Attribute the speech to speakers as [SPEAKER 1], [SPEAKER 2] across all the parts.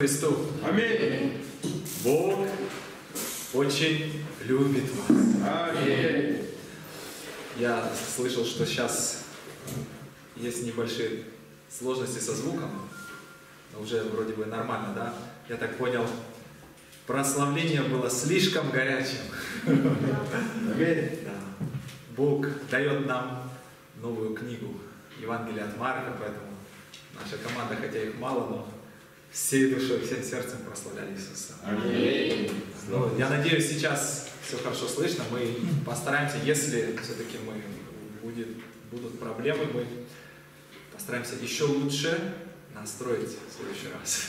[SPEAKER 1] Христу. Аминь. Бог очень любит вас. Аминь. Я слышал, что сейчас есть небольшие сложности со звуком, но уже вроде бы нормально, да? Я так понял, прославление было слишком горячим. Аминь. Да. Бог дает нам новую книгу Евангелие от Марка, поэтому наша команда, хотя их мало, но всей душой, всем сердцем прославляли Иисуса. Аминь. Я надеюсь, сейчас все хорошо слышно. Мы постараемся, если все-таки будут проблемы, мы постараемся еще лучше настроить в следующий раз.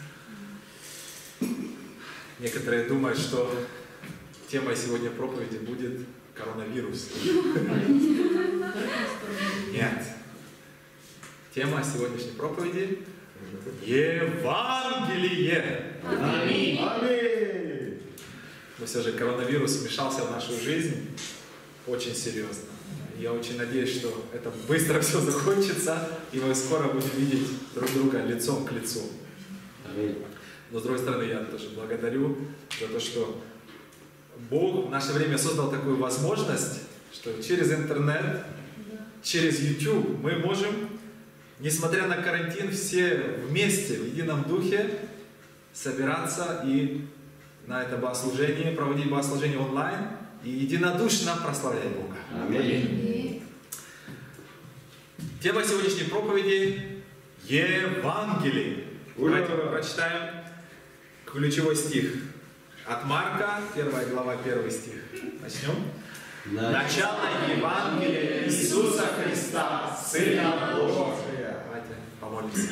[SPEAKER 1] Некоторые думают, что темой сегодня проповеди будет коронавирус. Нет. Тема сегодняшней проповеди — Евангелие. Аминь. Аминь. Но все же коронавирус вмешался в нашу жизнь очень серьезно. Я очень надеюсь, что это быстро все закончится, и мы скоро будем видеть друг друга лицом к лицу. Аминь. Но с другой стороны, я тоже благодарю за то, что Бог в наше время создал такую возможность, что через интернет, через YouTube мы можем, несмотря на карантин, все вместе, в едином духе собираться и на это богослужение, проводить богослужение онлайн и единодушно прославлять Бога. Аминь. Тема сегодняшней проповеди — Евангелие. Давайте мы прочитаем ключевой стих от Марка, 1 глава, 1 стих. Начнем. Начало Евангелия Иисуса Христа, Сына Божия. Давайте помолимся.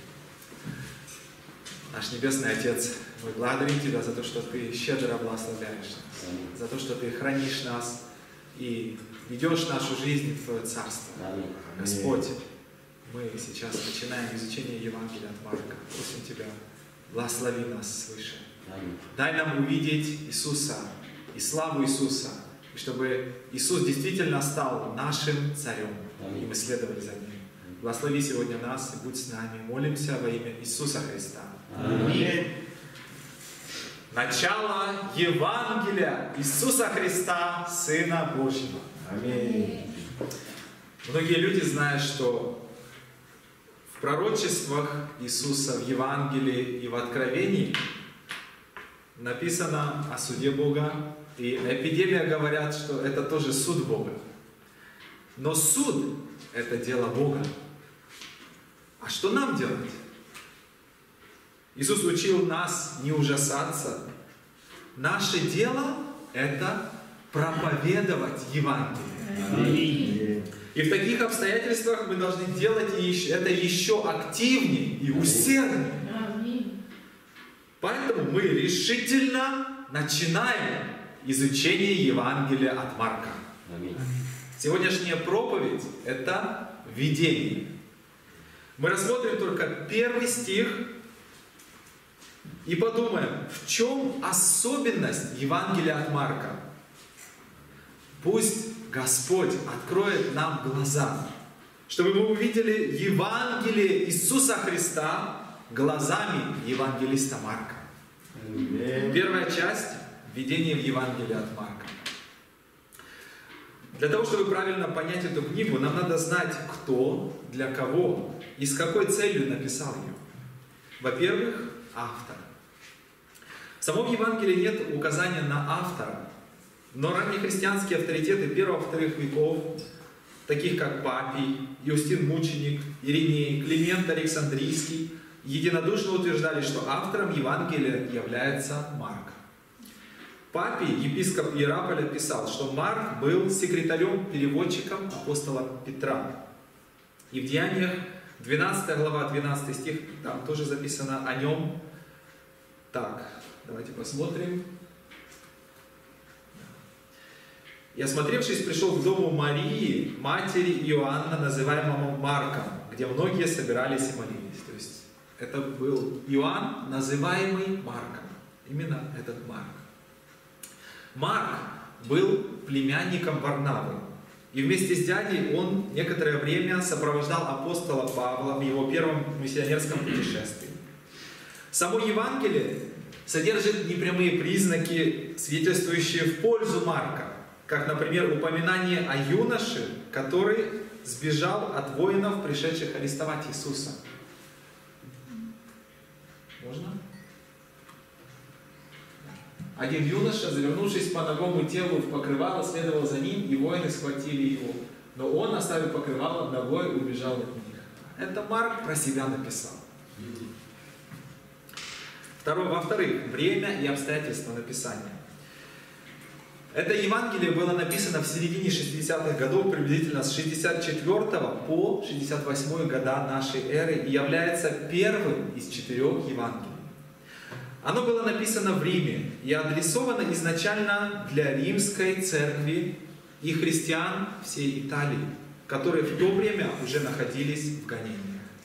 [SPEAKER 1] Наш Небесный Отец, мы благодарим Тебя за то, что Ты щедро благословляешь нас, за то, что Ты хранишь нас и ведешь нашу жизнь в Твое Царство. Господь, мы сейчас начинаем изучение Евангелия от Марка. Просим Тебя, благослови нас свыше. Дай нам увидеть Иисуса и славу Иисуса, и чтобы Иисус действительно стал нашим царем, и мы следовали за Ним. Благослови сегодня нас и будь с нами. Молимся во имя Иисуса Христа. Аминь. Начало Евангелия Иисуса Христа, Сына Божьего. Аминь. Многие люди знают, что в пророчествах Иисуса, в Евангелии и в Откровении написано о суде Бога, и эпидемия говорят, что это тоже суд Бога. Но суд — это дело Бога. А что нам делать? Иисус учил нас не ужасаться. Наше дело — это проповедовать Евангелие. И в таких обстоятельствах мы должны делать это еще активнее и усерднее. Поэтому мы решительно начинаем изучение Евангелия от Марка. Сегодняшняя проповедь — это введение. Мы рассмотрим только 1 стих и подумаем, в чем особенность Евангелия от Марка. Пусть Господь откроет нам глаза, чтобы мы увидели Евангелие Иисуса Христа глазами евангелиста Марка. Первая часть — введение в Евангелие от Марка. Для того, чтобы правильно понять эту книгу, нам надо знать, кто, для кого и с какой целью написал ее. Во-первых, автор. В самом Евангелии нет указания на автора, но раннехристианские авторитеты 1-2 веков, таких как Папий, Иустин Мученик, Ириней, Климент Александрийский, единодушно утверждали, что автором Евангелия является Марк. Папий, епископ Иераполя, писал, что Марк был секретарем-переводчиком апостола Петра. И в Деяниях 12 глава, 12 стих, там тоже записано о нем. Так, давайте посмотрим. «И, осмотревшись, пришел к дому Марии, матери Иоанна, называемому Марком, где многие собирались и молились». То есть это был Иоанн, называемый Марком. Именно этот Марк. Марк был племянником Варнавы. И вместе с дядей он некоторое время сопровождал апостола Павла в его первом миссионерском путешествии. Само Евангелие содержит непрямые признаки, свидетельствующие в пользу Марка, как, например, упоминание о юноше, который сбежал от воинов, пришедших арестовать Иисуса. Можно? Один юноша, завернувшись по ногому телу в покрывало, следовал за ним, и воины схватили его. Но он, оставив покрывало, ногой убежал от них. Это Марк про себя написал. Во-вторых, время и обстоятельства написания. Это Евангелие было написано в середине 60-х годов, приблизительно с 64 по 68 года нашей эры, и является первым из 4 Евангелий. Оно было написано в Риме и адресовано изначально для римской церкви и христиан всей Италии, которые в то время уже находились в гонениях.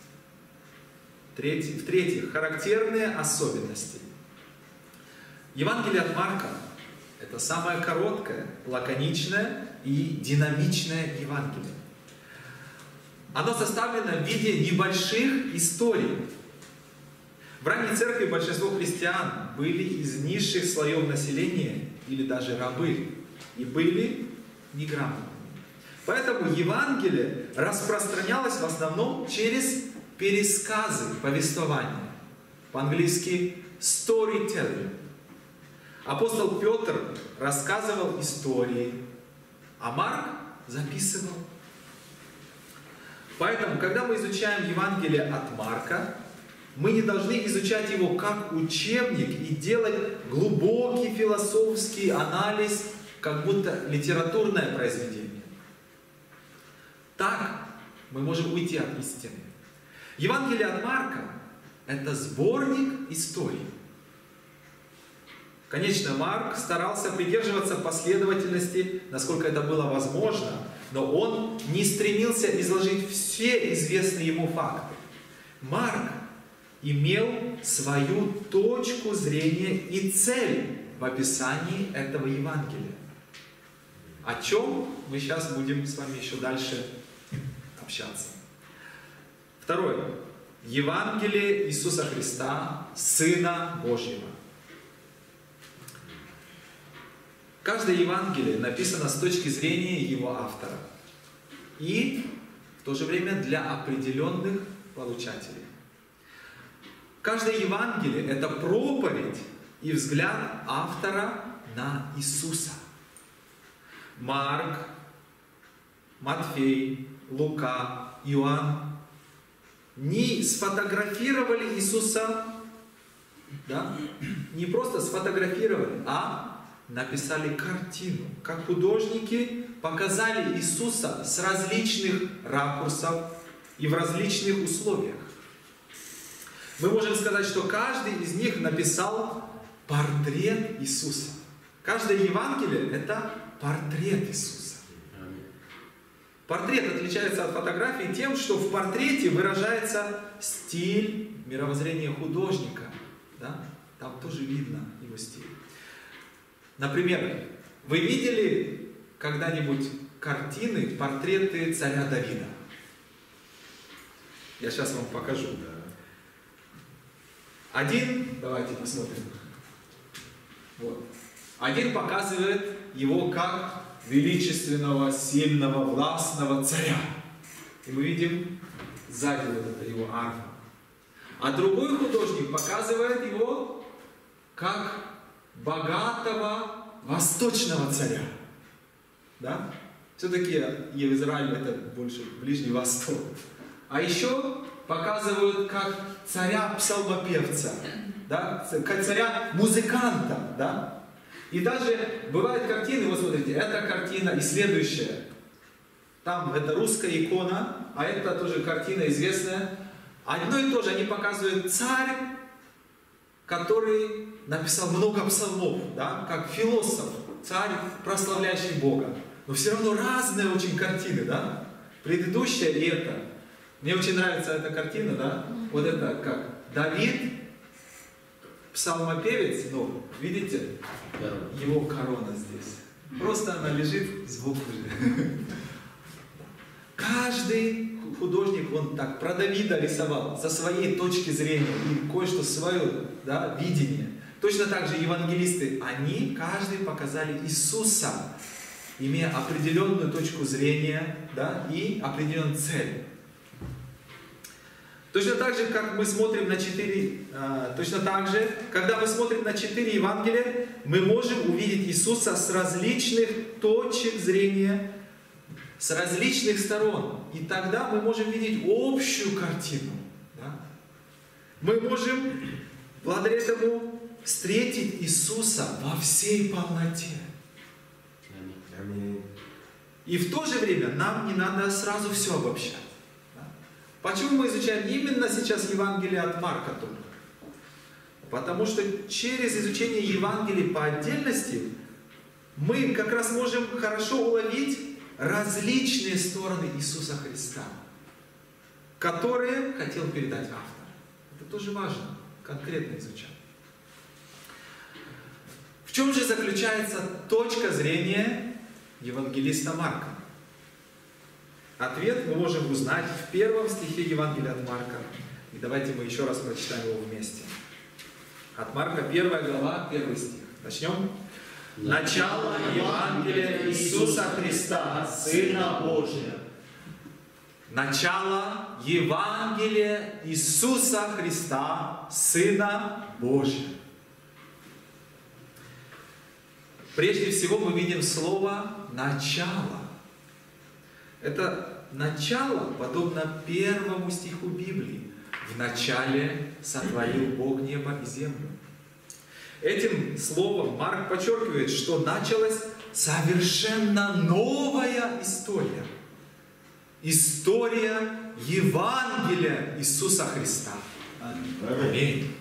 [SPEAKER 1] В-третьих, характерные особенности. Евангелие от Марка – это самое короткое, лаконичное и динамичное Евангелие. Оно составлено в виде небольших историй. В ранней церкви большинство христиан были из низших слоев населения или даже рабы и были неграмотными. Поэтому Евангелие распространялось в основном через пересказы, повествования. По-английски storytelling. Апостол Петр рассказывал истории, а Марк записывал. Поэтому, когда мы изучаем Евангелие от Марка, мы не должны изучать его как учебник и делать глубокий философский анализ, как будто литературное произведение. Так мы можем уйти от истины. Евангелие от Марка – это сборник историй. Конечно, Марк старался придерживаться последовательности, насколько это было возможно, но он не стремился изложить все известные ему факты. Марк имел свою точку зрения и цель в описании этого Евангелия. О чем мы сейчас будем с вами еще дальше общаться. Второе. Евангелие Иисуса Христа, Сына Божьего. Каждое Евангелие написано с точки зрения его автора и в то же время для определенных получателей. Каждое Евангелие – это проповедь и взгляд автора на Иисуса. Марк, Матфей, Лука, Иоанн не сфотографировали Иисуса, да? Не просто сфотографировали, а написали картину. Как художники показали Иисуса с различных ракурсов и в различных условиях. Мы можем сказать, что каждый из них написал портрет Иисуса. Каждое Евангелие – это портрет Иисуса. Портрет отличается от фотографии тем, что в портрете выражается стиль, мировоззрение художника. Да? Там тоже видно его стиль. Например, вы видели когда-нибудь картины, портреты царя Давида? Я сейчас вам покажу. Один, давайте посмотрим. Вот. Один показывает его как величественного, сильного, властного царя. И мы видим сзади вот это его арфа. А другой художник показывает его как богатого восточного царя. Да? Все-таки Израиль это больше Ближний Восток. А еще показывают как царя-псалмопевца, да? Как царя-музыканта. Да? И даже бывают картины, вот смотрите, эта картина и следующая. Там это русская икона, а это тоже картина известная. Одно и то же, они показывают царь, который написал много псалмов, да? Как философ, царь, прославляющий Бога. Но все равно разные очень картины, да? Предыдущая и эта. Мне очень нравится эта картина, да? Вот это как Давид, псалмопевец, но видите, его корона здесь. Просто она лежит сбоку. Каждый художник, он так про Давида рисовал со своей точки зрения и кое-что свое, да, видение. Точно так же евангелисты, они каждый показали Иисуса, имея определенную точку зрения, да, и определенную цель. Точно так же, как мы смотрим на когда мы смотрим на 4 Евангелия, мы можем увидеть Иисуса с различных точек зрения, с различных сторон. И тогда мы можем видеть общую картину. Да? Мы можем благодаря этому встретить Иисуса во всей полноте. И в то же время нам не надо сразу все обобщать. Почему мы изучаем именно сейчас Евангелие от Марка только? Потому что через изучение Евангелия по отдельности мы как раз можем хорошо уловить различные стороны Иисуса Христа, которые хотел передать автор. Это тоже важно, конкретно изучать. В чем же заключается точка зрения евангелиста Марка? Ответ мы можем узнать в 1 стихе Евангелия от Марка. И давайте мы еще раз прочитаем его вместе. От Марка 1 глава, 1 стих. Начнем. Начало Евангелия Иисуса Христа, Сына Божия. Начало Евангелия Иисуса Христа, Сына Божия. Прежде всего мы видим слово «начало». Это начало подобно 1 стиху Библии. В начале сотворил Бог небо и землю. Этим словом Марк подчеркивает, что началась совершенно новая история. История Евангелия Иисуса Христа. Аминь.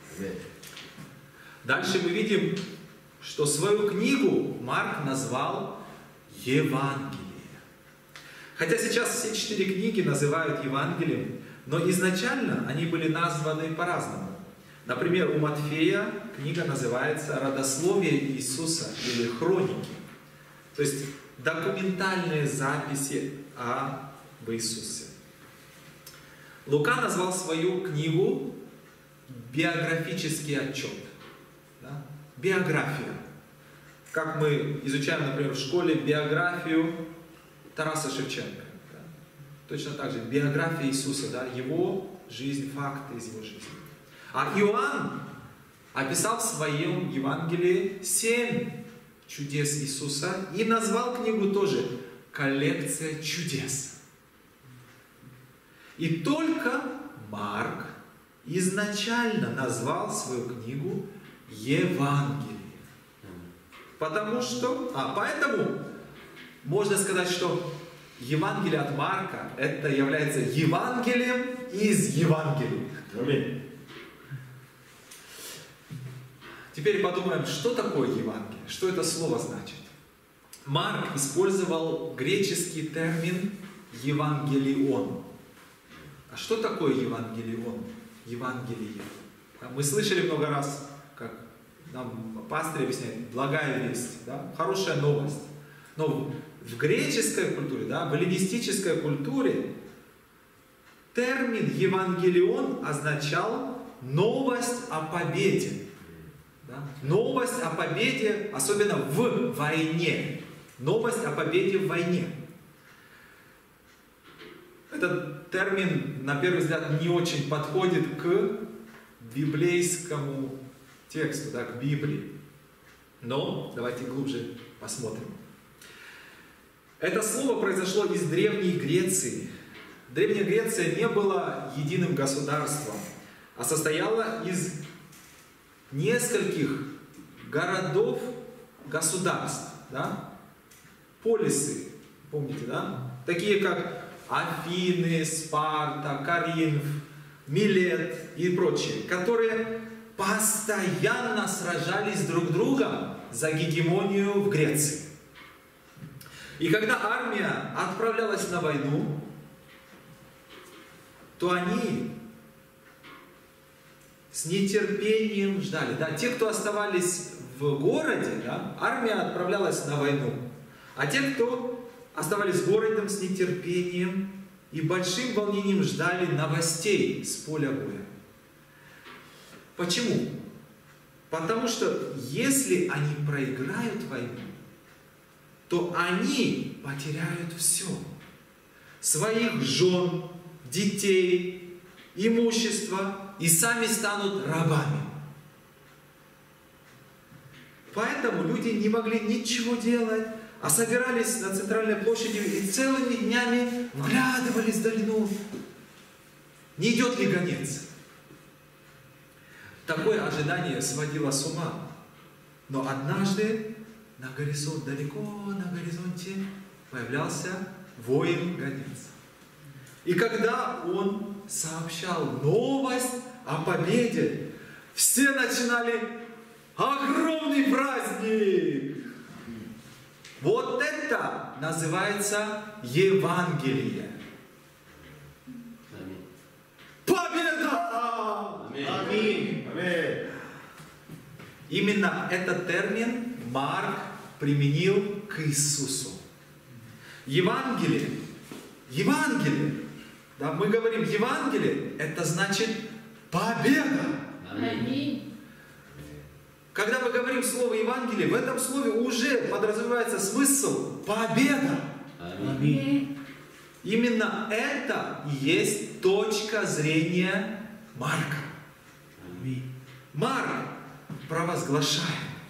[SPEAKER 1] Дальше мы видим, что свою книгу Марк назвал Евангелие. Хотя сейчас все 4 книги называют Евангелием, но изначально они были названы по-разному. Например, у Матфея книга называется «Родословие Иисуса» или «Хроники». То есть документальные записи об Иисусе. Лука назвал свою книгу «Биографический отчет». Да? Биография. Как мы изучаем, например, в школе биографию Тараса Шевченко. Да? Точно так же биография Иисуса, да? Его жизнь, факты из его жизни. А Иоанн описал в своем Евангелии 7 чудес Иисуса и назвал книгу тоже «Коллекция чудес». И только Марк изначально назвал свою книгу Евангелие. Поэтому можно сказать, что Евангелие от Марка это является Евангелием из Евангелия. Аминь. Теперь подумаем, что такое Евангелие, что это слово значит. Марк использовал греческий термин «евангелион». А что такое евангелион? Евангелие. Мы слышали много раз, как нам пастырь объясняет, благая весть, да? Хорошая новость. Но в греческой культуре, да, в эллинистической культуре термин «евангелион» означал новость о победе. Да? Новость о победе, особенно в войне. Новость о победе в войне. Этот термин, на первый взгляд, не очень подходит к библейскому тексту, да, к Библии. Но давайте глубже посмотрим. Это слово произошло из Древней Греции. Древняя Греция не была единым государством, а состояла из нескольких городов, государств, да? Полисы, помните, да? Такие как Афины, Спарта, Коринф, Милет и прочие, которые постоянно сражались друг с другом за гегемонию в Греции. И когда армия отправлялась на войну, то они с нетерпением ждали. Да? Те, кто оставались в городе, да, армия отправлялась на войну. А те, кто оставались городом, с нетерпением и большим волнением ждали новостей с поля боя. Почему? Потому что если они проиграют войну, то они потеряют все. Своих жен, детей, имущество и сами станут рабами. Поэтому люди не могли ничего делать, а собирались на центральной площади и целыми днями вглядывались в долину. Не идет ли гонец? Такое ожидание сводило с ума. Но однажды на горизонт, далеко на горизонте появлялся воин-гонец. И когда он сообщал новость о победе, все начинали: огромный праздник! Вот это называется Евангелие. Победа! Аминь! Именно этот термин Марк применил к Иисусу. Евангелие. Да, мы говорим Евангелие, это значит победа.
[SPEAKER 2] Аминь.
[SPEAKER 1] Когда мы говорим слово Евангелие, в этом слове уже подразумевается смысл победа.
[SPEAKER 2] Аминь.
[SPEAKER 1] Именно это и есть точка зрения Марка. Марк провозглашает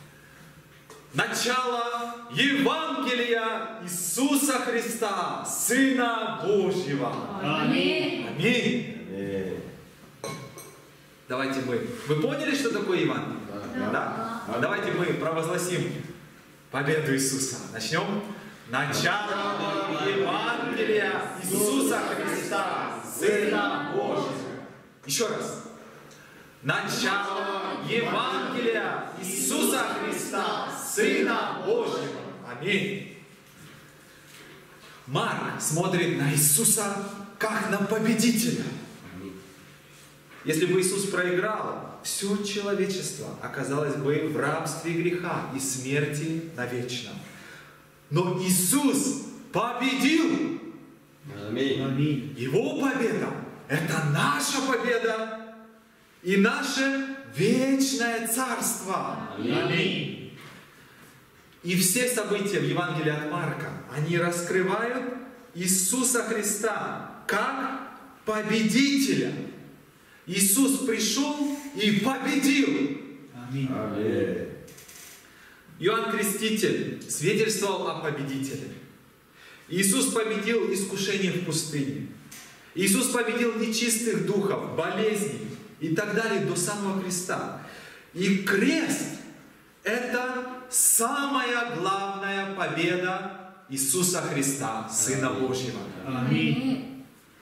[SPEAKER 1] начало Евангелия Иисуса Христа, Сына Божьего.
[SPEAKER 2] Аминь.
[SPEAKER 1] Аминь. Давайте Вы поняли, что такое Евангелие? Да? Давайте мы провозгласим победу Иисуса. Начнем. Начало Евангелия Иисуса Христа, Сына Божьего. Еще раз. Начало Евангелия Иисуса Христа, Сына Божьего. Аминь. Марк смотрит на Иисуса как на победителя. Если бы Иисус проиграл, все человечество оказалось бы в рабстве греха и смерти навечно. Но Иисус победил.
[SPEAKER 3] Аминь.
[SPEAKER 1] Его победа – это наша победа и наше вечное царство.
[SPEAKER 3] Аминь.
[SPEAKER 1] И все события в Евангелии от Марка, они раскрывают Иисуса Христа как победителя. Иисус пришел и победил.
[SPEAKER 3] Аминь.
[SPEAKER 1] Иоанн Креститель свидетельствовал о победителе. Иисус победил искушение в пустыне. Иисус победил нечистых духов, болезней и так далее до самого креста. И крест – это самая главная победа Иисуса Христа, Сына Божьего.
[SPEAKER 3] Аминь.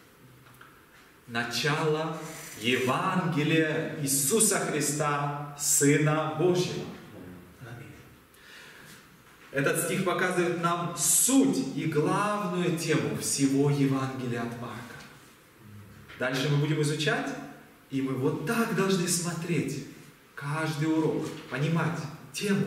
[SPEAKER 1] Начало Евангелия Иисуса Христа, Сына Божьего. Этот стих показывает нам суть и главную тему всего Евангелия от Марка. Дальше мы будем изучать, и мы вот так должны смотреть каждый урок, понимать тему.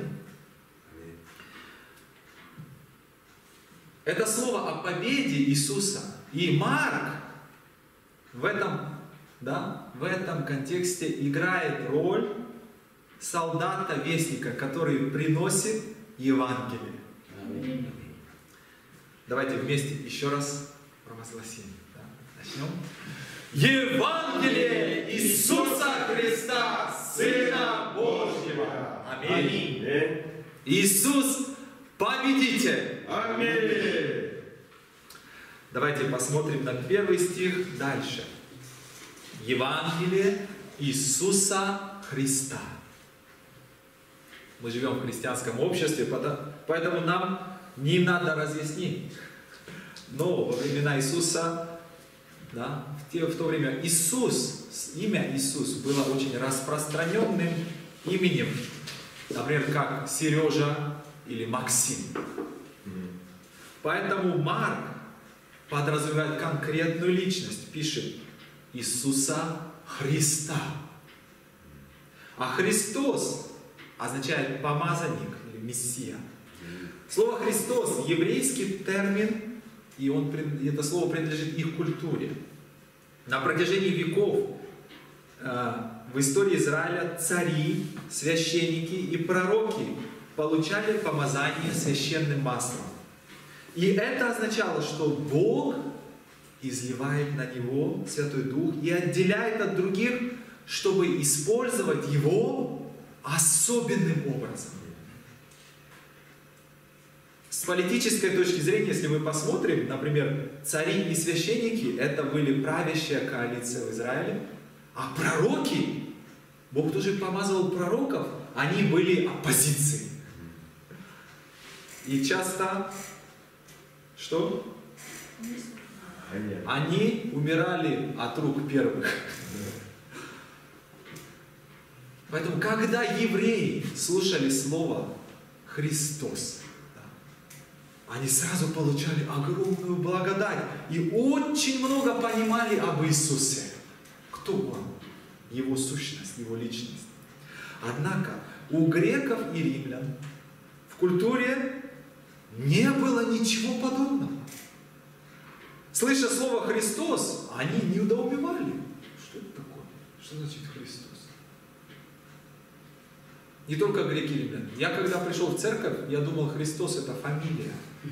[SPEAKER 1] Это слово о победе Иисуса. И Марк в этом контексте играет роль солдата-вестника, который приносит Евангелие.
[SPEAKER 3] Аминь.
[SPEAKER 1] Давайте вместе еще раз провозгласим. Да? Начнем. Евангелие Иисуса Христа, Сына Божьего. Аминь. Иисус победитель.
[SPEAKER 3] Аминь.
[SPEAKER 1] Давайте посмотрим на первый стих дальше. Евангелие Иисуса Христа. Мы живем в христианском обществе, поэтому нам не надо разъяснить. Но во времена Иисуса, да, в то время имя Иисус было очень распространенным именем, например, как Сережа или Максим. Поэтому Марк подразумевает конкретную личность, пишет Иисуса Христа. А Христос означает помазанник или мессия. Слово Христос, еврейский термин, и это слово принадлежит их культуре. На протяжении веков в истории Израиля цари, священники и пророки получали помазание священным маслом. И это означало, что Бог изливает на него Святой Дух и отделяет от других, чтобы использовать его особенным образом. С политической точки зрения, если мы посмотрим, например, цари и священники, это были правящая коалиция в Израиле, а пророки, Бог тоже помазывал пророков, они были оппозицией. И часто, что? Они умирали от рук первых. Поэтому, когда евреи слушали слово «Христос», они сразу получали огромную благодать и очень много понимали об Иисусе. Кто Он? Его сущность, Его личность. Однако у греков и римлян в культуре не было ничего подобного. Слыша слово «Христос», они недоумевали. Что это такое? Что значит Христос? Не только греки и римляне. Я когда пришел в церковь, я думал, Христос это фамилия.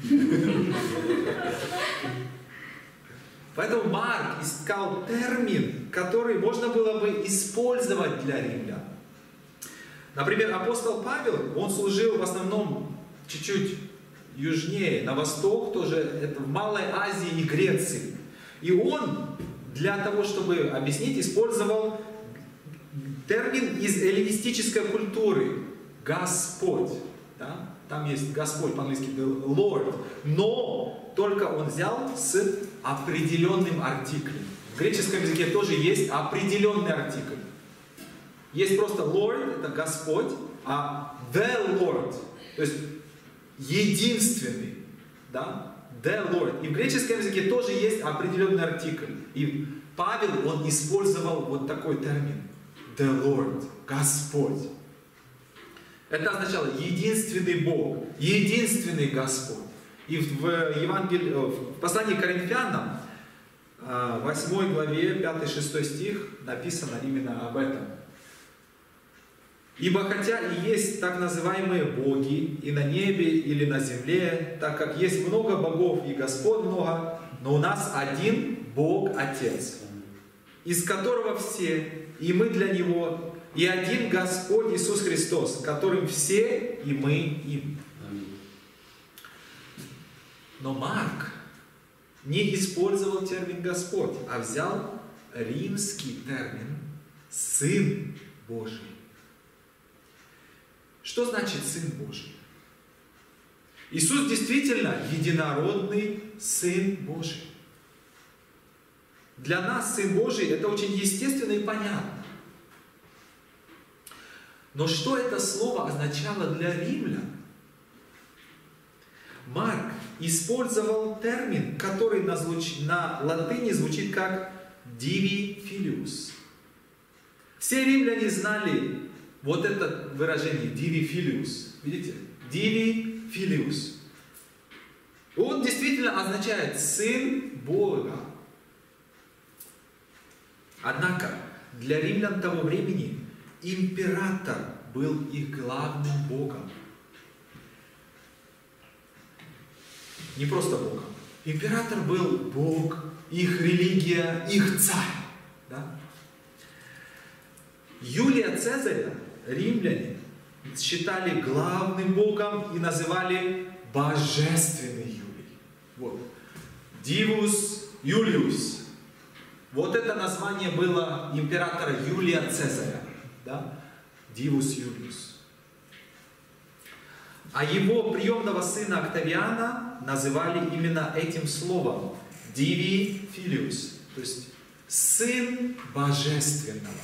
[SPEAKER 1] Поэтому Марк искал термин, который можно было бы использовать для римлян. Например, апостол Павел, он служил в основном чуть-чуть южнее, на восток, тоже это в Малой Азии и Греции. И он для того, чтобы объяснить, использовал термин из эллинистической культуры «Господь». Да? Там есть Господь по-английски Lord, но только он взял с определенным артиклем. В греческом языке тоже есть определенный артикль. Есть просто Lord, это Господь, а the Lord, то есть единственный, да? The Lord. И в греческом языке тоже есть определенный артикль. И Павел, он использовал вот такой термин. The Lord, Господь. Это означало единственный Бог, единственный Господь. И в Евангелии, в послании к Коринфянам, 8 главе, 5-6 стих, написано именно об этом. «Ибо хотя и есть так называемые боги и на небе или на земле, так как есть много богов и Господ много, но у нас один Бог Отец, из которого все, и мы для Него, и один Господь Иисус Христос, которым все, и мы им». Но Марк не использовал термин «Господь», а взял римский термин «Сын Божий». Что значит Сын Божий? Иисус действительно единородный Сын Божий. Для нас Сын Божий это очень естественно и понятно. Но что это слово означало для римлян? Марк использовал термин, который на латыни звучит как «divi filius». Все римляне знали вот это выражение «divi filius». Видите? «Divi filius». Он действительно означает «сын Бога». Однако для римлян того времени император был их главным богом. Не просто богом. Император был бог, их религия, их царь. Да? Юлия Цезаря римляне считали главным богом и называли божественный Юлий. Вот. Divus Iulius. Вот это название было императора Юлия Цезаря. Да? Divus Iulius. А его приемного сына Октавиана называли именно этим словом Divi Filius, то есть сын божественного.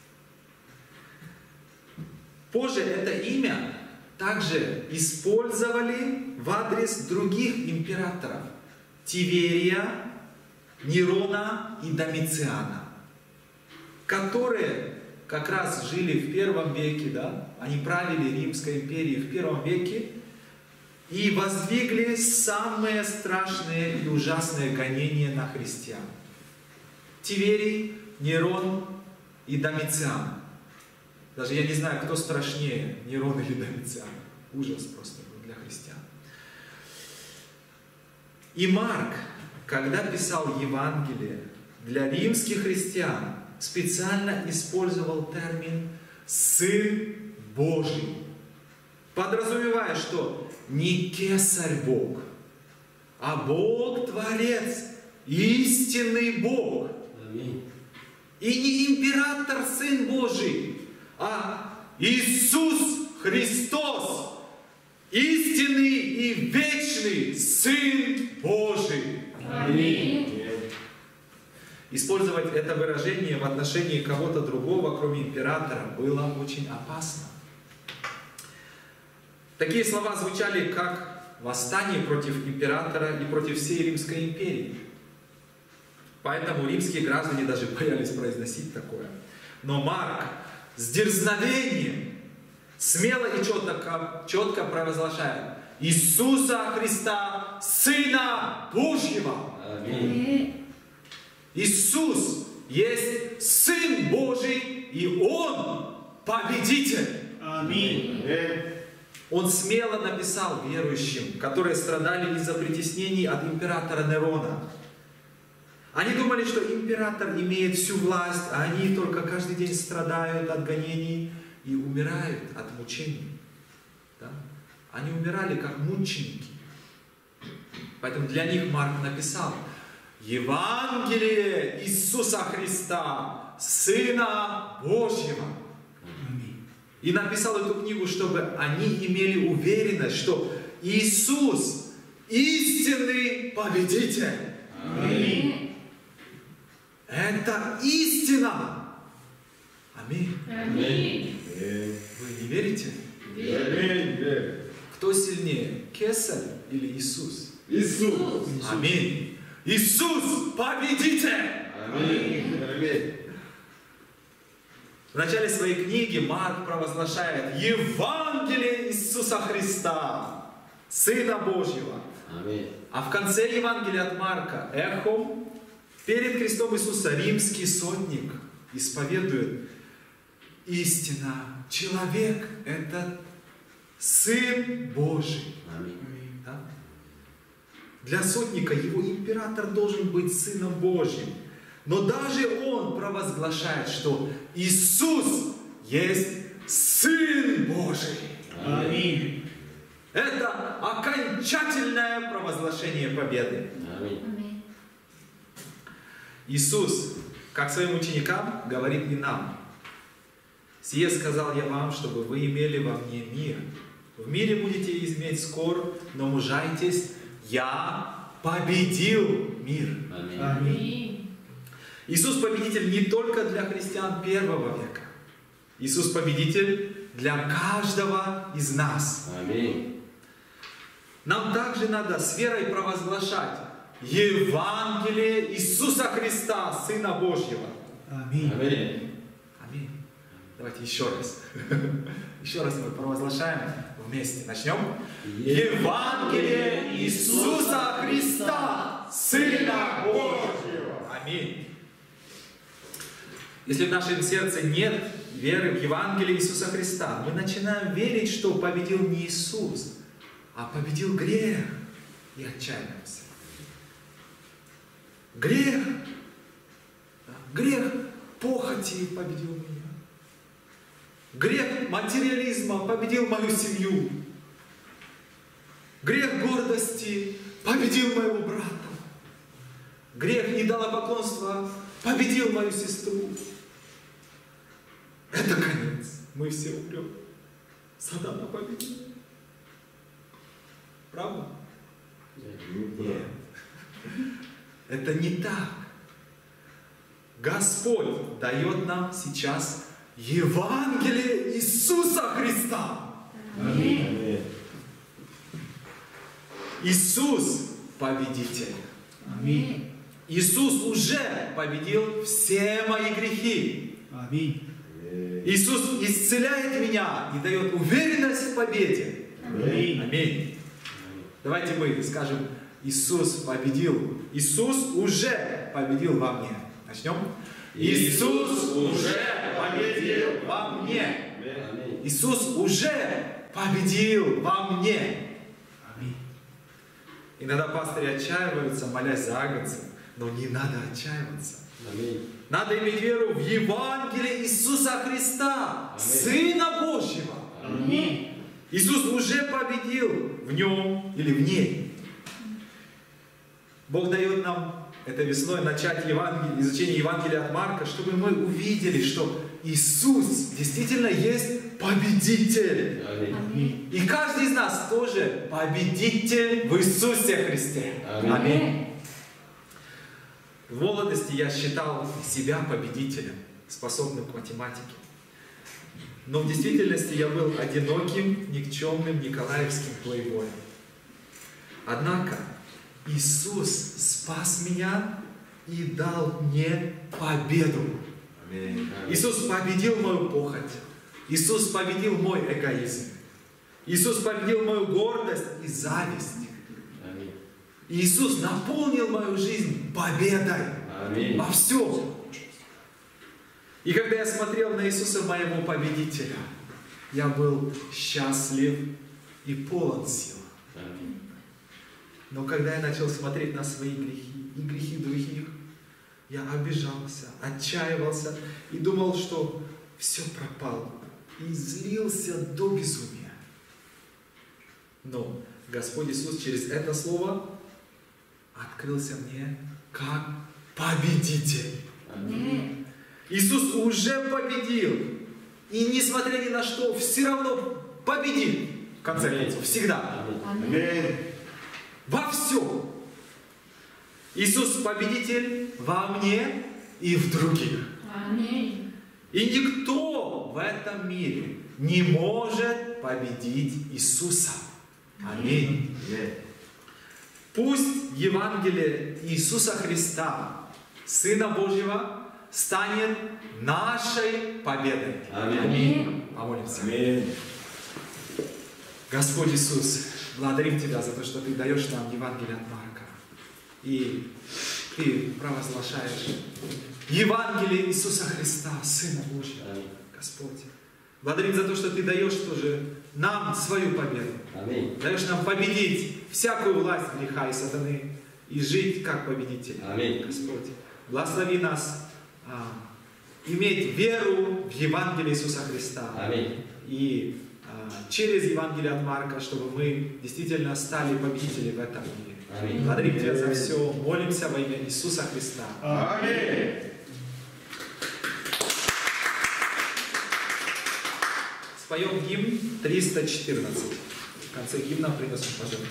[SPEAKER 1] Позже это имя также использовали в адрес других императоров Тиверия, Нерона и Домициана, которые как раз жили в первом веке, да? Они правили Римской империей в первом веке, и воздвигли самые страшные и ужасные гонения на христиан. Тиверий, Нерон и Домициан. Даже я не знаю, кто страшнее, Нерон или Домициан. Ужас просто был для христиан. И Марк, когда писал Евангелие для римских христиан, специально использовал термин «Сын Божий», подразумевая, что не кесарь Бог, а Бог-творец, истинный Бог. И не император Сын Божий, а Иисус Христос, истинный и вечный Сын Божий.
[SPEAKER 2] Аминь.
[SPEAKER 1] Использовать это выражение в отношении кого-то другого, кроме императора, было очень опасно. Такие слова звучали как восстание против императора и против всей Римской империи. Поэтому римские граждане даже боялись произносить такое. Но Марк с дерзновением, смело и четко провозглашает: Иисуса Христа, Сына Божьего.
[SPEAKER 2] Аминь.
[SPEAKER 1] Иисус есть Сын Божий, и Он победитель.
[SPEAKER 3] Аминь.
[SPEAKER 1] Он смело написал верующим, которые страдали из-за притеснений от императора Нерона. Они думали, что император имеет всю власть, а они только каждый день страдают от гонений и умирают от мучений. Да? Они умирали как мученики. Поэтому для них Марк написал: Евангелие Иисуса Христа, Сына Божьего. И написал эту книгу, чтобы они имели уверенность, что Иисус истинный победитель.
[SPEAKER 3] Аминь.
[SPEAKER 1] Это истина. Аминь.
[SPEAKER 2] Аминь.
[SPEAKER 1] Вы не верите?
[SPEAKER 2] Верю.
[SPEAKER 1] Кто сильнее, Кесарь или Иисус?
[SPEAKER 4] Иисус.
[SPEAKER 1] Аминь. Иисус победитель.
[SPEAKER 4] Аминь.
[SPEAKER 1] В начале своей книги Марк провозглашает Евангелие Иисуса Христа, Сына Божьего.
[SPEAKER 4] Аминь.
[SPEAKER 1] А в конце Евангелия от Марка эхом перед крестом Иисуса римский сотник исповедует: истина, человек – это Сын Божий.
[SPEAKER 4] Аминь.
[SPEAKER 1] Да? Для сотника его император должен быть Сыном Божьим. Но даже он провозглашает, что Иисус есть Сын Божий.
[SPEAKER 3] Аминь.
[SPEAKER 1] Это окончательное провозглашение победы.
[SPEAKER 4] Аминь.
[SPEAKER 2] Аминь.
[SPEAKER 1] Иисус, как своим ученикам, говорит и нам: «Сие сказал я вам, чтобы вы имели во мне мир. В мире будете иметь скоро, но мужайтесь, я победил мир».
[SPEAKER 4] Аминь.
[SPEAKER 2] Аминь.
[SPEAKER 1] Иисус победитель не только для христиан первого века. Иисус победитель для каждого из нас.
[SPEAKER 4] Аминь.
[SPEAKER 1] Нам также надо с верой провозглашать Евангелие Иисуса Христа, Сына Божьего.
[SPEAKER 3] Аминь.
[SPEAKER 4] Аминь.
[SPEAKER 1] Аминь. Давайте еще раз. Еще раз мы провозглашаем вместе. Начнем. Евангелие Иисуса Христа, Сына Божьего. Аминь. Если в нашем сердце нет веры в Евангелие Иисуса Христа, мы начинаем верить, что победил не Иисус, а победил грех, и отчаиваемся. Грех, грех похоти победил меня. Грех материализма победил мою семью. Грех гордости победил моего брата. Грех идолопоклонства победил мою сестру. Это конец. Мы все умрем. Сатана победил. Правда? Нет. Это не так. Господь дает нам сейчас Евангелие Иисуса Христа.
[SPEAKER 2] Аминь.
[SPEAKER 1] Иисус победитель.
[SPEAKER 3] Аминь.
[SPEAKER 1] Иисус уже победил все мои грехи.
[SPEAKER 3] Аминь.
[SPEAKER 1] Иисус исцеляет меня и дает уверенность в победе.
[SPEAKER 3] Аминь.
[SPEAKER 1] Аминь. Давайте мы скажем: Иисус победил. Иисус уже победил во мне. Начнем. Иисус уже победил во мне. Иисус уже победил во мне.
[SPEAKER 3] Аминь.
[SPEAKER 1] Иногда пастыри отчаиваются, молясь за агнца, но не надо отчаиваться. Надо иметь веру в Евангелие Иисуса Христа, Сына Божьего.
[SPEAKER 3] Аминь.
[SPEAKER 1] Иисус уже победил в нем или в ней. Бог дает нам этой весной начать изучение Евангелия от Марка, чтобы мы увидели, что Иисус действительно есть победитель.
[SPEAKER 3] Аминь.
[SPEAKER 1] И каждый из нас тоже победитель в Иисусе Христе. Аминь. В молодости я считал себя победителем, способным к математике. Но в действительности я был одиноким, никчемным николаевским плейбоем. Однако Иисус спас меня и дал мне победу. Иисус победил мою похоть. Иисус победил мой эгоизм. Иисус победил мою гордость и зависть. Иисус наполнил мою жизнь победой во всем. И когда я смотрел на Иисуса, моего победителя, я был счастлив и полон сил. Но когда я начал смотреть на свои грехи и грехи других, я обижался, отчаивался и думал, что все пропало. И злился до безумия. Но Господь Иисус через это слово открылся мне как победитель. Иисус уже победил. И несмотря ни на что, все равно победит. В конце концов, всегда. Во всем. Иисус победитель во мне и в других. И никто в этом мире не может победить Иисуса. Аминь. Пусть Евангелие Иисуса Христа, Сына Божьего, станет нашей победой. Аминь. Помолимся.
[SPEAKER 2] Аминь.
[SPEAKER 1] Господь Иисус, благодарим Тебя за то, что Ты даешь нам Евангелие от Марка. И Ты провозглашаешь Евангелие Иисуса Христа, Сына Божьего. Господь, благодарим за то, что Ты даешь тоже нам свою победу. Даешь нам победить всякую власть греха и сатаны и жить как победитель. Господь, благослови нас иметь веру в Евангелие Иисуса Христа. И через Евангелие от Марка, чтобы мы действительно стали победителями в этом мире. Благодарим Тебя за все. Молимся во имя Иисуса Христа.
[SPEAKER 2] Аминь.
[SPEAKER 1] Споем гимн 314. В конце гимна принесем пожертвование.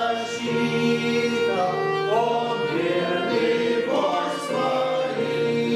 [SPEAKER 5] Он верный вождь своим.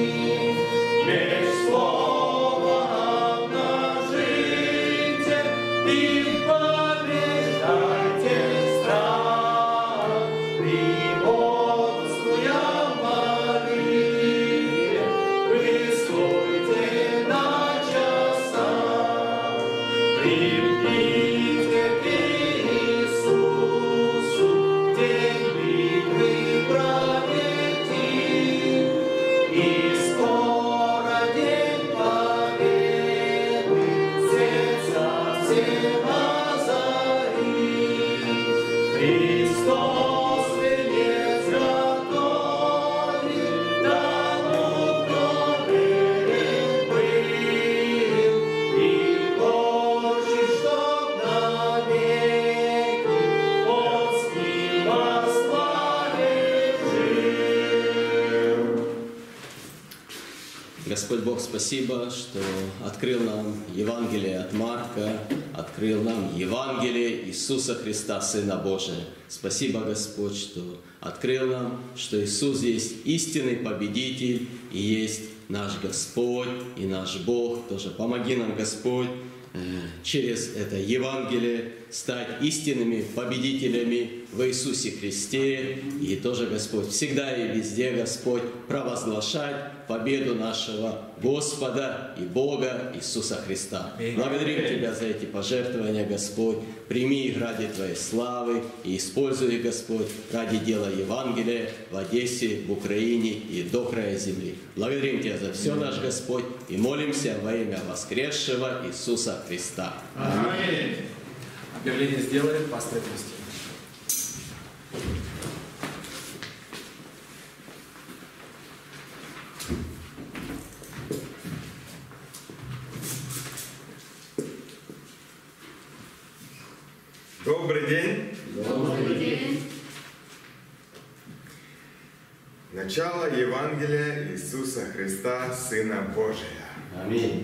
[SPEAKER 5] Господь Бог, спасибо, что открыл нам Евангелие от Марка, открыл нам Евангелие Иисуса Христа, Сына Божия. Спасибо, Господь, что открыл нам, что Иисус есть истинный победитель и есть наш Господь и наш Бог. Тоже помоги нам, Господь, через это Евангелие стать истинными победителями в Иисусе Христе. И тоже, Господь, всегда и везде, Господь, провозглашать победу нашего Господа и Бога Иисуса Христа. Благодарим Тебя за эти пожертвования, Господь. Прими их ради Твоей славы и используй их, Господь, ради дела Евангелия в Одессе, в Украине и до края земли. Благодарим Тебя за все, наш Господь, и молимся во имя воскресшего Иисуса Христа.
[SPEAKER 3] Аминь.
[SPEAKER 1] Объявление сделает пастор Кристина.
[SPEAKER 4] Добрый день.
[SPEAKER 2] Добрый день.
[SPEAKER 4] Начало Евангелия Иисуса Христа, Сына Божия.
[SPEAKER 5] Аминь.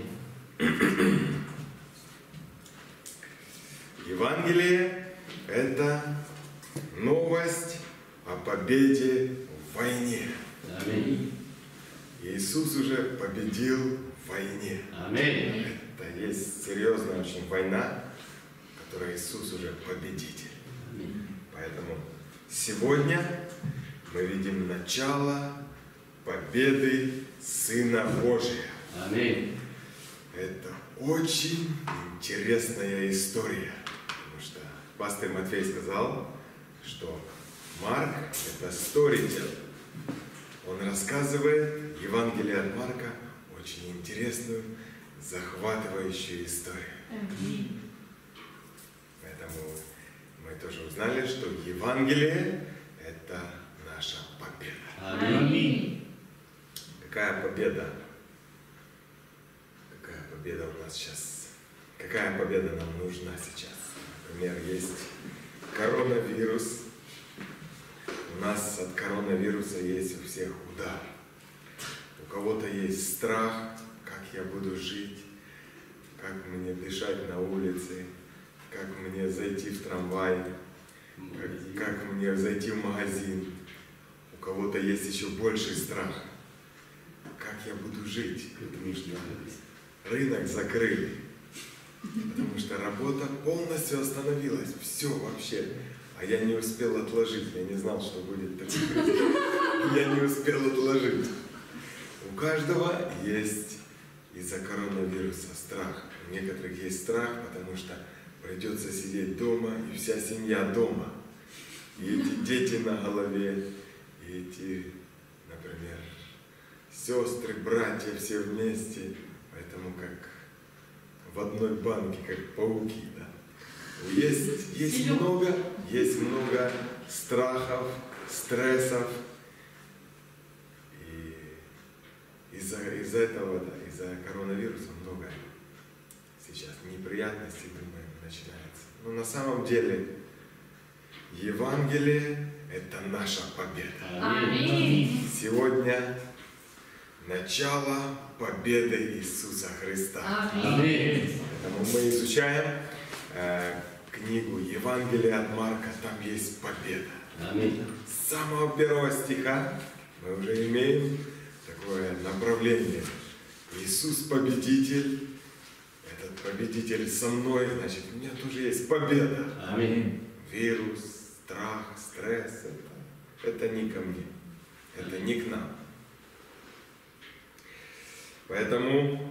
[SPEAKER 4] Евангелие – это новость о победе в войне.
[SPEAKER 5] Аминь.
[SPEAKER 4] Иисус уже победил в войне.
[SPEAKER 5] Аминь.
[SPEAKER 4] Это есть серьезная очень война, в которой Иисус уже победитель. Поэтому сегодня мы видим начало победы Сына Божия.
[SPEAKER 5] Аминь.
[SPEAKER 4] Это очень интересная история, потому что пастор Матфей сказал, что Марк – это сторитель. Он рассказывает Евангелие от Марка очень интересную, захватывающую историю. Поэтому мы тоже узнали, что Евангелие – это наша победа.
[SPEAKER 3] Аминь.
[SPEAKER 4] Какая победа? Какая победа у нас сейчас? Какая победа нам нужна сейчас? Например, есть коронавирус. У нас от коронавируса есть у всех удар. У кого-то есть страх, как я буду жить, как мне дышать на улице, как мне зайти в трамвай, как мне зайти в магазин. У кого-то есть еще больший страх. Как я буду жить? Потому что рынок закрыли. Потому что работа полностью остановилась. Все вообще. А я не успел отложить. Я не знал, что будет такое. Я не успел отложить. У каждого есть из-за коронавируса страх. У некоторых есть страх, потому что придется сидеть дома, и вся семья дома. И эти дети на голове, и эти, например, сестры, братья все вместе. Поэтому как в одной банке, как пауки, да. Есть много страхов, стрессов. И из-за этого, да, из-за коронавируса много сейчас неприятностей, думаю, начинается. Но на самом деле Евангелие – это наша победа.
[SPEAKER 2] Аминь.
[SPEAKER 4] Сегодня начало победы Иисуса Христа.
[SPEAKER 2] Аминь.
[SPEAKER 4] Поэтому мы изучаем книгу Евангелие от Марка, там есть победа.
[SPEAKER 5] Аминь.
[SPEAKER 4] С самого первого стиха мы уже имеем такое направление. Иисус победитель, этот победитель со мной, значит, у меня тоже есть победа.
[SPEAKER 5] Аминь.
[SPEAKER 4] Вирус, страх, стресс, это не ко мне, это не к нам. Поэтому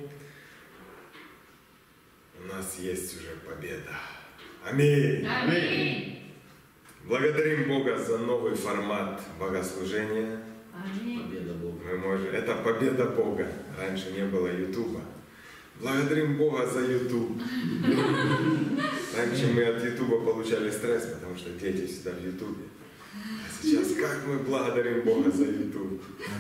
[SPEAKER 4] у нас есть уже победа. Аминь.
[SPEAKER 2] Аминь.
[SPEAKER 4] Благодарим Бога за новый формат богослужения.
[SPEAKER 2] Аминь.
[SPEAKER 5] Победа Бога.
[SPEAKER 4] Это победа Бога. Раньше не было Ютуба. Благодарим Бога за Ютуб. Раньше мы от Ютуба получали стресс, потому что дети всегда в Ютубе. А сейчас как мы благодарим Бога за Ютуб.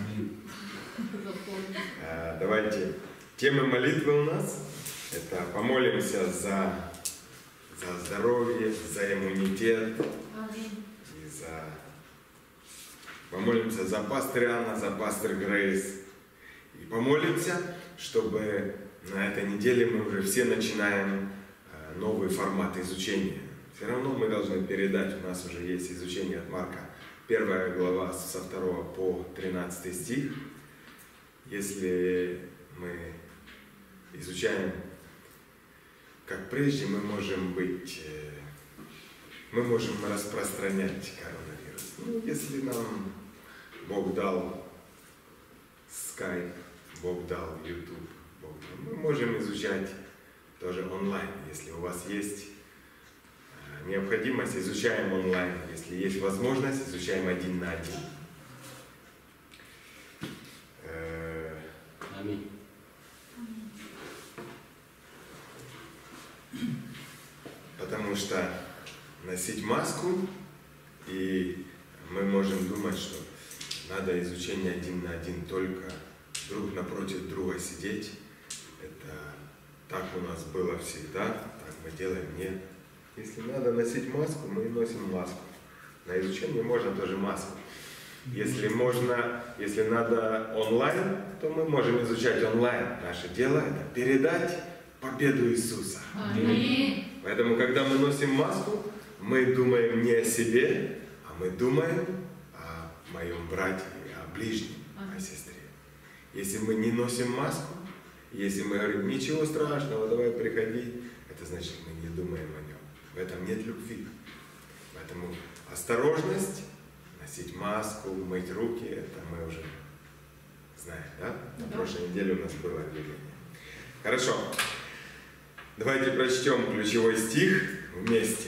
[SPEAKER 4] Давайте. Темы молитвы у нас. Это помолимся за здоровье, за иммунитет.
[SPEAKER 2] Аминь.
[SPEAKER 4] И помолимся за пастыря Анна, за пастырь Грейс. и помолимся, чтобы на этой неделе мы уже все начинаем новый формат изучения. Все равно мы должны передать, у нас уже есть изучение от Марка, 1 глава со 2 по 13 стих. Если мы изучаем как прежде, мы можем распространять коронавирус. Ну, если нам Бог дал Skype, Бог дал YouTube, мы можем изучать тоже онлайн. Если у вас есть необходимость, изучаем онлайн. Если есть возможность, изучаем 1 на 1.
[SPEAKER 5] Аминь.
[SPEAKER 4] Потому что носить маску, и мы можем думать, что надо изучение 1 на 1, только друг напротив друга сидеть. Это так у нас было всегда, так мы делаем. Нет. Если надо носить маску, мы носим маску. На изучение можно тоже маску. Если надо онлайн, то мы можем изучать онлайн. Наше дело это передать победу Иисуса.
[SPEAKER 2] Аминь.
[SPEAKER 4] Поэтому, когда мы носим маску, мы думаем не о себе, а мы думаем о моем брате, о ближнем, о сестре. Если мы не носим маску, если мы говорим, ничего страшного, давай приходи, это значит, мы не думаем о нем. В этом нет любви. Поэтому осторожность, носить маску, мыть руки, это мы уже знаем, да? На прошлой неделе у нас было объявление. Хорошо. Давайте прочтем ключевой стих вместе.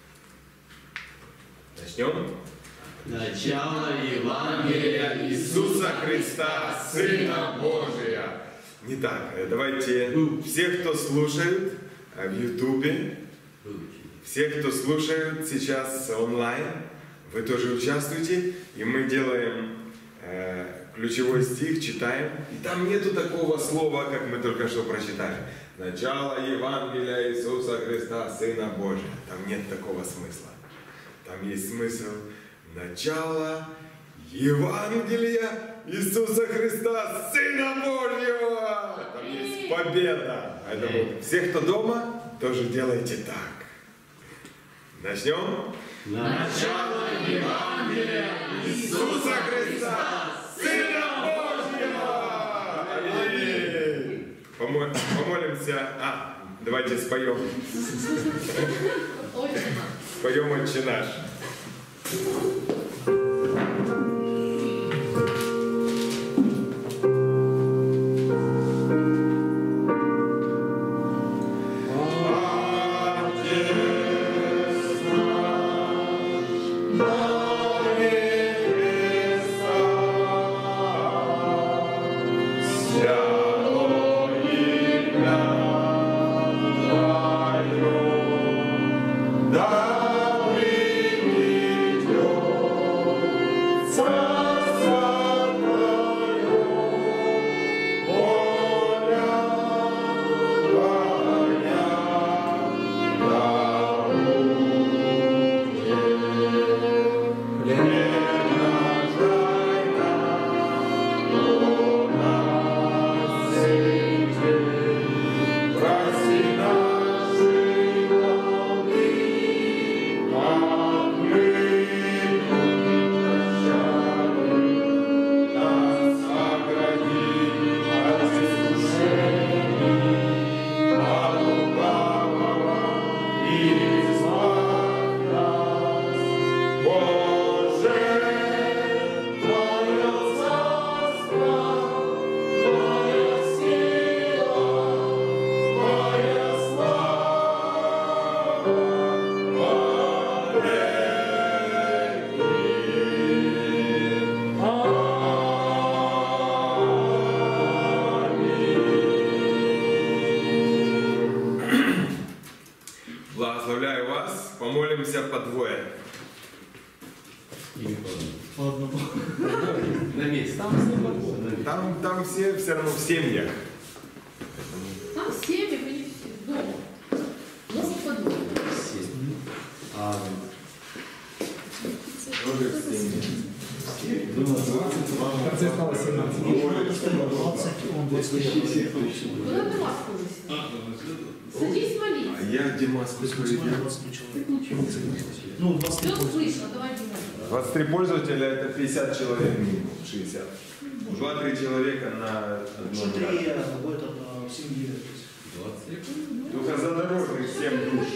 [SPEAKER 4] Начнем.
[SPEAKER 5] Начало Евангелия
[SPEAKER 4] Иисуса Христа, Сына Божия. Не так. Давайте все, кто слушает в Ютубе, все, кто слушает сейчас онлайн, вы тоже участвуйте, и мы делаем ключевой стих, читаем. И там нету такого слова, как мы только что прочитали. Начало Евангелия Иисуса Христа, Сына Божия. Там нет такого смысла. Там есть смысл начало Евангелия Иисуса Христа, Сына Божьего. Там есть победа. Поэтому все, кто дома, тоже делайте так. Начнем.
[SPEAKER 5] Начало
[SPEAKER 4] Евангелия Иисуса Христа, Сына Божьего. Аминь. Помолимся. Давайте споем. Споем «Отче наш». Благословляю вас. Помолимся по двое.
[SPEAKER 5] На месте.
[SPEAKER 4] Там все равно в семьях.
[SPEAKER 2] Там семьи, они все дома. Могут подумать.
[SPEAKER 4] Тоже в семьях.
[SPEAKER 1] В конце осталось 17.
[SPEAKER 3] 20, он 21.
[SPEAKER 2] Куда ты маску высел? Садись молись.
[SPEAKER 4] А я Димаску свою.
[SPEAKER 3] 23 человек. Ну, 23
[SPEAKER 2] Все слышно, давай Дима.
[SPEAKER 4] 23 пользователя это 50 человек минимум, 60. 2-3 человека на одном.
[SPEAKER 3] 3 будет в семье.
[SPEAKER 4] Только задорожных 7 душ.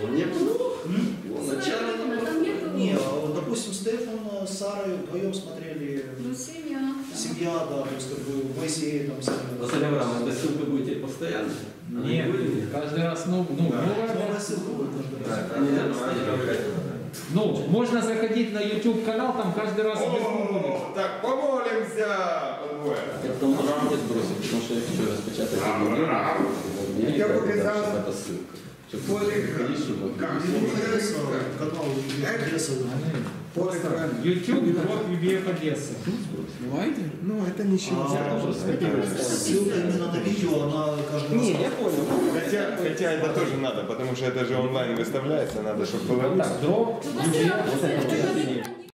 [SPEAKER 3] Не, вот, допустим, Стефан с Сарой вдвоем смотрели
[SPEAKER 2] Ну, семья.
[SPEAKER 3] семья, да, то есть как бы Моисей там
[SPEAKER 5] Василий Авраамович, эта ссылка будет теперь постоянно?
[SPEAKER 1] Нет, каждый раз, новая.
[SPEAKER 3] новая ссылка будет
[SPEAKER 1] Ну, можно заходить на YouTube канал, там каждый раз
[SPEAKER 4] О, так, помолимся!
[SPEAKER 5] Это можно будет бросить, потому что я хочу распечатать это видео.
[SPEAKER 4] Я показал.
[SPEAKER 5] Это ссылка. Чтобы ты приходишь и вот
[SPEAKER 3] канал Одесса.
[SPEAKER 1] просто YouTube гроб Вивеев Одессы.
[SPEAKER 4] Ну, это ничего.
[SPEAKER 3] Ссылка именно на видео, она каждый раз.
[SPEAKER 5] Не, я понял.
[SPEAKER 4] Хотя это тоже надо, потому что это же онлайн выставляется, надо, чтобы было.
[SPEAKER 1] Так, гроб
[SPEAKER 2] Ну, Василий,